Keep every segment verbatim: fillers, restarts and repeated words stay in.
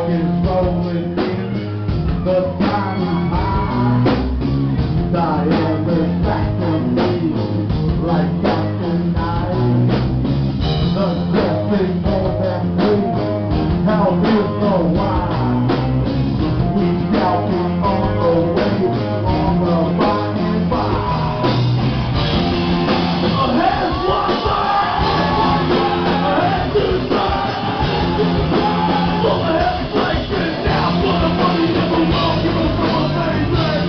is rolling in, the time is high. Diana's back on me, like back in night. The dressing more than free, hell is the wine. We shall be on the way, on the by and by. Ahead, one side, ahead, two sides. Full of head places now, for the money in the world, give us some amazing.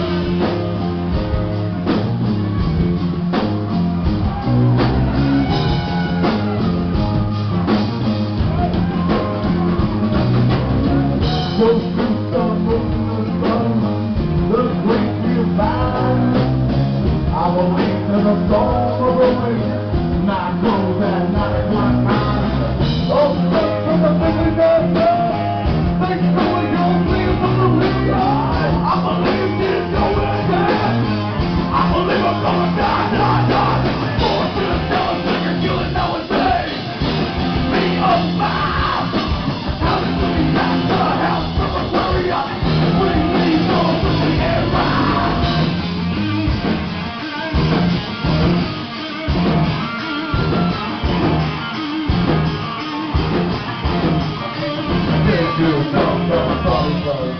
Go through some moon, the great field bound. I will lead to the storm of the wind, not goes at nine o'clock time. Oh, stuck from the busy day, thanks to a young man from the riverside. I believe this going down. I believe I'm gonna die, die, die. Forced to the telling, figure, killing nowadays. Me alive. How did we pass the house from Aquaria? We leave on to the air ride. Can't do some some party buzz.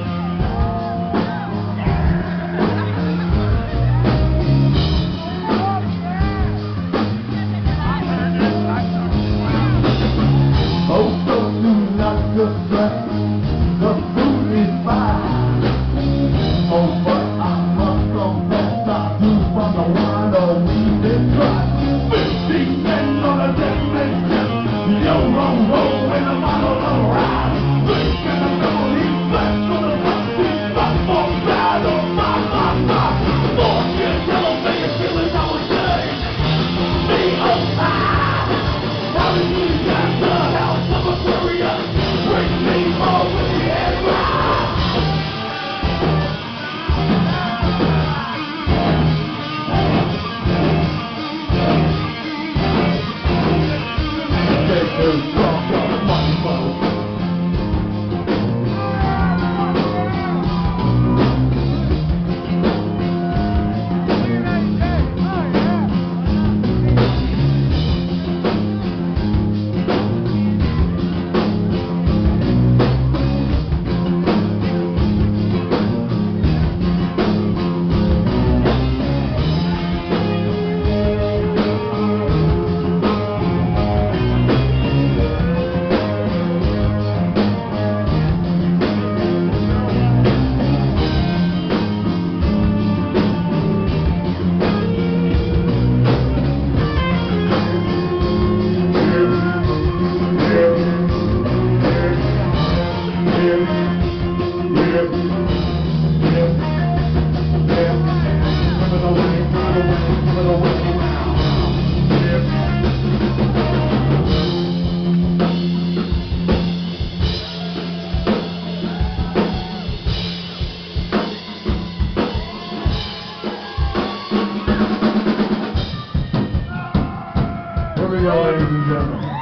Oh, so do not distress, the food is fine. Oh, but I must confess I do from the wine or weed and try. Fifty cents on a deathbed ship, yo wrong roll and a model of ride. Drink and the melody, flex on the rock, deep back for battle, my, my, my. Fortune, yellow finger, feeling I would say, me alive. How did we get the house of Aquaria? Bring me more with the air ride. Take two, drop, drop, money, money. Here we go, ladies and gentlemen.